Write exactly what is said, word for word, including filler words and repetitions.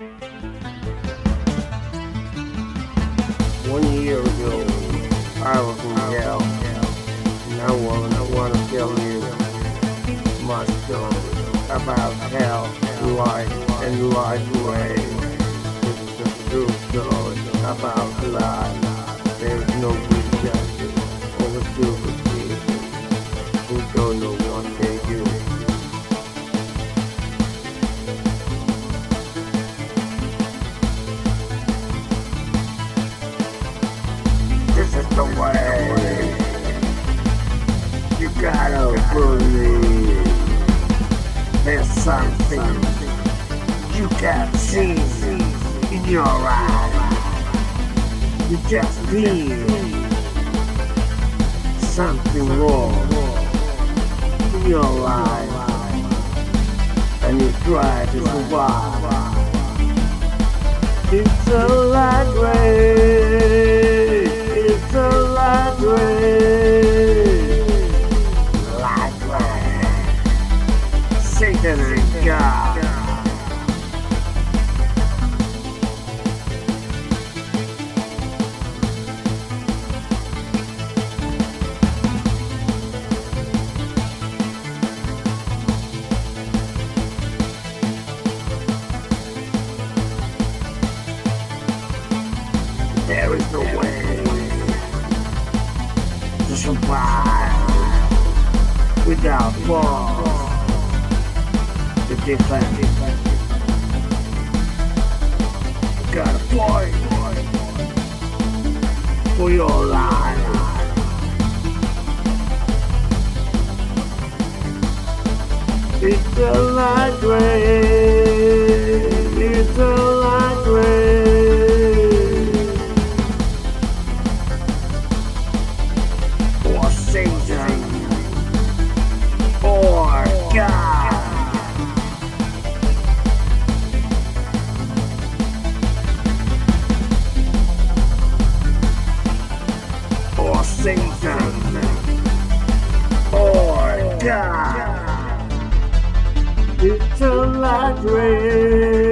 One year ago, I was in hell, and I want, I want to tell you my story about hell, life, and life way. It's a true story about life. There's no good justice, only stupid people who don't know what they do. This is the way. You gotta believe there's something you can't see in your eyes. You just feel something wrong in your life, and you try to survive. It's a light race. It's a light race. Light race. Satan and God. There is no way to survive without war. The defense. You gotta fight for your life. It's a light race. It's a light race. Satan or God. Or Satan or God. It's a light race.